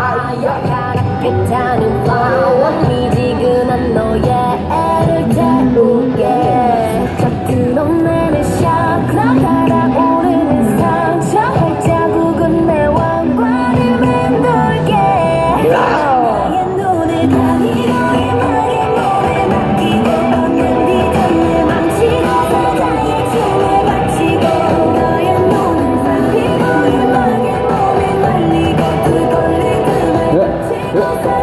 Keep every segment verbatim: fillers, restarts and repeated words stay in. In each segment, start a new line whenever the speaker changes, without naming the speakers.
괜찮은 밤 미지근한 너의 애를 태우게 드러내는 샤크라 달아오르는 상처 발자국은 내 왕관을 맴돌게 나의 눈을 가리고 힘하게 몸에 맡기고 얻는 리듬을 망치고 사자의 춤을 바치고 너의 눈을 살피고 힘하게 몸에 말리고 뜨거운 리듬을 바치고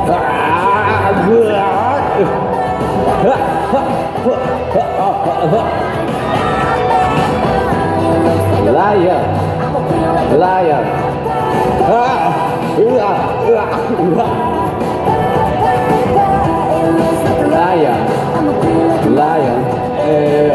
Lion, lion. Ah, uah, uah, uah. Lion, lion. Eh.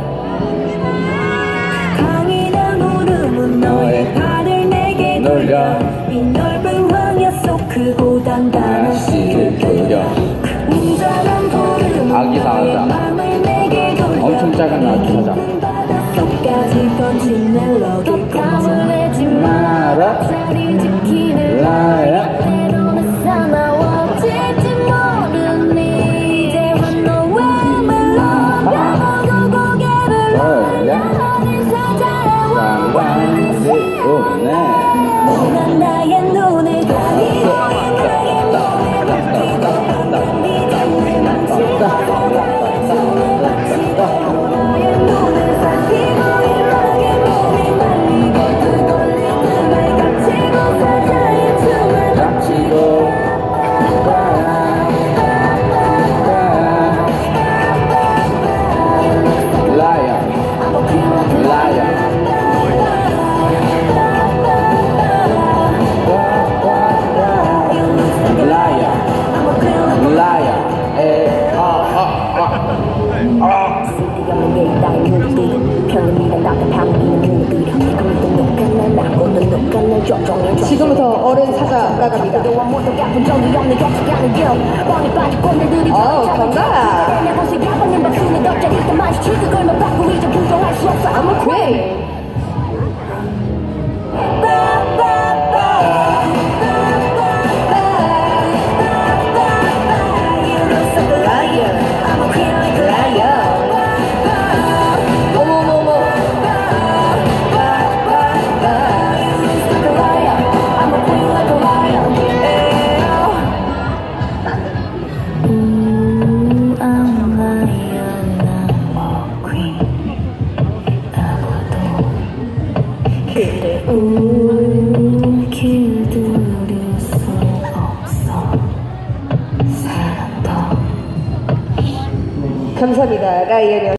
강인한 울음은 너의 발을 내게 돌려 이 넓은 황야 속 크고 단단한 씨를 뿌려 웅장한 보름은 너의 맘을 내게 돌려
엄청 작은 아기 사자.
바닷속까지 번진 멜로디 감을 내지 마라 자리 지키는 나야 때로는 사나워질지 모르니 이제와 너의 멜로디가 모두 고개를 돌려하는 사자의 왕관을 세우네 넌 나의 눈을 가리고 나의 몸을 맡기고 얻는 리듬을 망치고 사자의 춤을 바치고 너의 눈을 살피고 힘하게 몸이 말리고 뜨거운 리듬을 감추고 사자의 춤을 바치고
Lion, lion. Lion, lion. Eh, ah, ah, ah, ah.
쓰디없는 따위 눈빛 편견이란 나쁜 방귀는 눈빛 아무도 녹한 날 나고도 녹한 날 조종해
지금부터 어른 사자 나갑니다. 어우, 건강아. I'm a queen.
그래 울길 들을 수 없어 사랑도
감사합니다. 라이언이었습니다.